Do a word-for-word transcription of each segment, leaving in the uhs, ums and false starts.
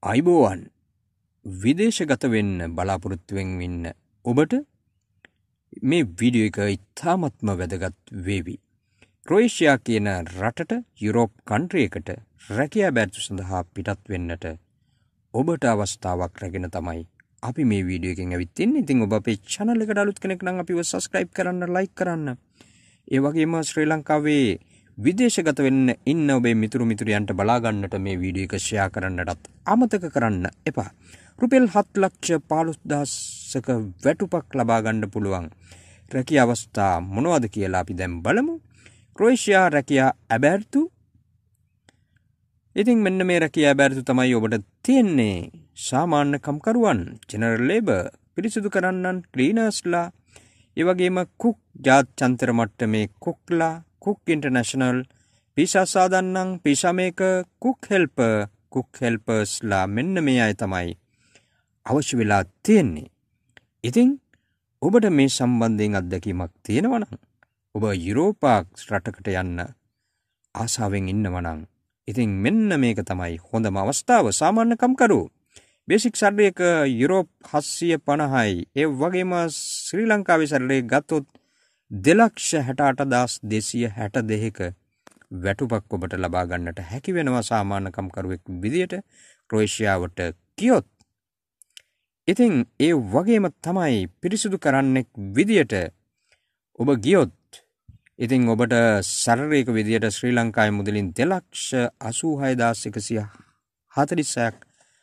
අයිබෝවන් විදේශගත වෙන්න බලාපොරොත්තුවෙන් ඉන්න ඔබට මේ වීඩියෝ එක ඉතාමත්ම වැදගත් වේවි. ක්‍රොේෂියා කියන රටට යුරෝප් කන්ට්‍රි එකට රැකියා බැරිතු සඳහා පිටත් වෙන්නට ඔබට අවස්ථාවක් රැගෙන තමයි අපි මේ වීඩියෝ එකෙන් ඇවිත් ඉන්නේ. ඉතින් ඔබ අපේ channel එකට අලුත් කෙනෙක් නම් අපිව subscribe කරන්න, like කරන්න. ඒ වගේම ශ්‍රී ලංකාවේ විදේශගත වෙන්න ඉන්න ඔබේ මිතුරු මිතුරියන්ට බලා ගන්නට මේ වීඩියෝ එක ෂෙයා කරන්නටත් අමතක කරන්න එපා. රුපියල් හත් ලක්ෂ පහළොස් දහසක වැටුපක් ලබා ගන්න පුළුවන් රැකියා අවස්ථා මොනවද කියලා අපි දැන් බලමු. ක්‍රොේෂියා රැකියා ඇබෑර්තු. ඉතින් මෙන්න මේ රැකියා ඇබෑර්තු තමයි ඔබට තියෙන්නේ. සාමාන්‍ය කම්කරුවන්, ජෙනරල් ලේබර්, පිරිසිදු කරන්නන්, ක්ලීනර්ස්ලා, ඒ වගේම කුක් ජාත්‍යන්තර මට්ටමේ කුක්ලා, කුක් ඉන්ටර්නැෂනල්, පීසා සාදන්නන්, pizza maker, cook helper, cook හෙල්පර්ස්ලා මෙන්න මේ අය තමයි අවශ්‍ය වෙලා තියෙන්නේ. ඉතින් ඔබට මේ සම්බන්ධයෙන් අත්දැකීමක් තියෙනවා නම්, ඔබ යුරෝපා රටකට යන්න ආසාවෙන් ඉන්නවා නම්, ඉතින් මෙන්න මේක තමයි හොඳම අවස්ථාව. සාමාන්‍ය කම්කරු බේසික් සැලරි එක යුරෝප් හත්සිය පනහයි. ඒ වගේම ශ්‍රී ලංකාවේ සැලරි ගත්තොත් දෙලක්ෂ හැට අට දහස් දෙසිය හැට දෙකක වැටුපක් ඔබට ලබා ගන්නට හැකි වෙනවා සාමාන්‍ය කම්කරුවෙක් විදියට ක්‍රොේෂියාවට ගියොත්. ඉතින් ඒ වගේම තමයි පිරිසිදු කරන්නෙක් විදියට ඔබ ගියොත්, ඉතින් ඔබට සැලරි එක විදියට ශ්‍රී ලංකාවේ මුදලින් දෙලක්ෂ අසූහය දහස් එකසිය හතළිසක්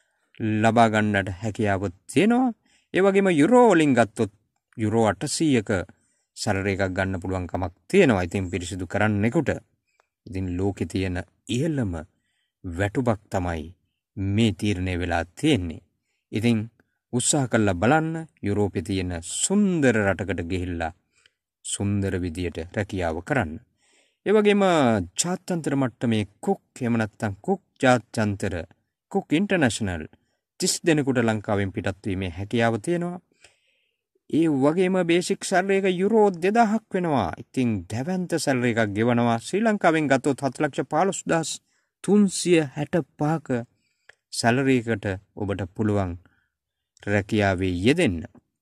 ලබා ගන්නට හැකියාව තියෙනවා. ඒ වගේම යුරෝ වලින් ගත්තොත් යුරෝ අටසීයක සැලරි එකක් ගන්න පුළුවන් කමක් තියෙනවා. ඉතින් පිරිසිදු කරන්නෙකුට ඉතින් ලෝකේ තියෙන ඉහළම වැටුපක් තමයි මේ තීරණය වෙලා තියෙන්නේ. ඉතින් උත්සාහ කරලා බලන්න යුරෝපේ තියෙන සුන්දර රටකට ගිහිල්ලා සුන්දර විදියට රැකියාව කරන්න. ඒ වගේම ජාත්‍යන්තර මට්ටමේ කුක්, එහෙම නැත්නම් කුක් ජාත්‍යන්තර, කුක් ඉන්ටර්නැෂනල් තිස් දෙනෙකුට ලංකාවෙන් පිටත් වීමේ හැකියාව තියෙනවා. ඒ වගේම බේසික් සැලරි එක යුරෝ දෙදාහක් වෙනවා. ඉතින් දැවැන්ත සැලරි එකක් ගෙවනවා. ශ්‍රී ලංකාවෙන් ගත්තොත් හත් ලක්ෂ පහළොස් දහස් තුන්සිය හැට පහක සැලරි එකට ඔබට පුළුවන් රැකියාවේ යෙදෙන්න.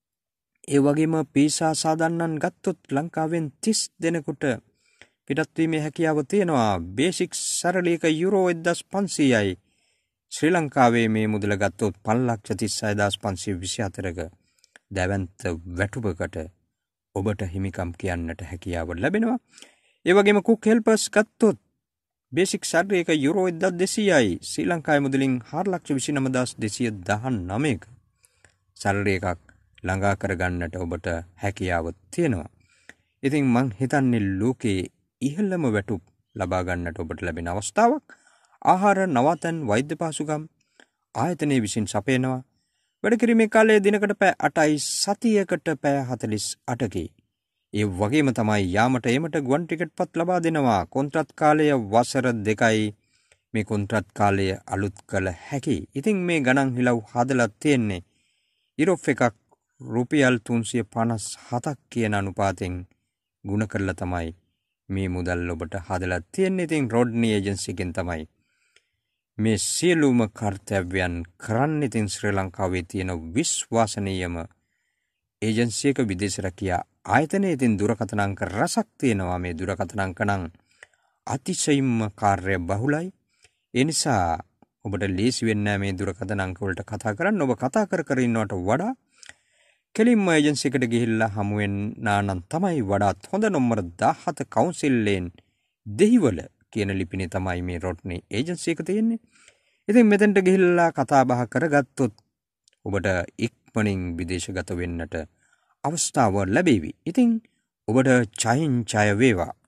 ඒ වගේම පීසා සාදන්නන් ගත්තොත් ලංකාවෙන් තිස් දෙනෙකුට පිටත් වීමේ හැකියාව තියෙනවා. බේසික් සැලරි එක යුරෝ එක්දහස් පන්සීයයි. ශ්‍රී ලංකාවේ මේ මුදල ගත්තොත් පන්ලක්ෂ තිස්හය දහස් පන්සිය විසිහතරක දැවැන්ත වැටුපකට ඔබට හිමිකම් කියන්නට හැකියාව ලැබෙනවා. ඒ වගේම කුක් හෙල්පර්ස් ගත්තොත් බේසික් සැලරි එක යුරෝ එක්දහස් දෙසීයයි. ශ්‍රී ලංකාවේ මුදලින් හාරලක්ෂ විසිනම දහස් දෙසිය දහනවයක සැලරි එකක් ළඟා කරගන්නට ඔබට හැකියාව තියෙනවා. ඉතින් මං හිතන්නේ ලෝකයේ ඉහළම වැටුප් ලබා ගන්නට ඔබට ලැබෙන අවස්ථාවක්. ආහාර, නවාතැන්, වෛද්‍ය පහසුකම් ආයතනයේ විසින් සපයනවා. වැඩ කිරීමේ කාලය දිනකට පැය අටයි, සතියකට පැය හතළිස් අටකි. ඒ වගේම තමයි යාමට ඒමට ගුවන් ටිකට් පත් ලබා දෙනවා. කොන්ත්‍රාත් කාලය වසර දෙකයි. මේ කොන්ත්‍රාත් කාලය අලුත් කළ හැකි. ඉතින් මේ ගණන් හිලව් හදලා තියෙන්නේ යුරෝප් එකක් රුපියල් තුන්සිය පනස් හතක් කියන අනුපාතෙන් ගුණ කරලා තමයි මේ මුදල් ඔබට හදලා තියෙන්නේ. ඉතින් රොඩ්නි ඒජන්සි එකෙන් තමයි මේ සියලුම කර්තව්‍යයන් කරන්න. ඉතින් ශ්‍රී ලංකාවේ තියෙන විශ්වාසනීයම ඒජන්සි එක විදේශ රැකියා ආයතනයේ. ඉතින් දුරකථන අංක රසක් තියෙනවා. මේ දුරකථන අංක නම් අතිශයින්ම කාර්ය බහුලයි. ඒ නිසා ඔබට ලේසි වෙන්නේ නැහැ මේ දුරකථන අංක වලට කතා කරන්න. ඔබ කතා කර කර ඉන්නවට වඩා කෙලින්ම ඒජන්සි එකට ගිහිල්ලා හමු වෙන්න නම් තමයි වඩාත් හොඳ. නම්බර දහහත කවුන්සිල් ලේන් දෙහිවල කියන ලිපිනේ තමයි මේ රොඩ්නි ඒජන්සි එක තියෙන්නේ. ඉතින් මෙතෙන්ට ගිහිල්ලා කතා බහ කරගත්තොත් ඔබට ඉක්මනින් විදේශගත වෙන්නට අවස්ථාව ලැබෙවි. ඉතින් ඔබට ජයෙන් ජය වේවා.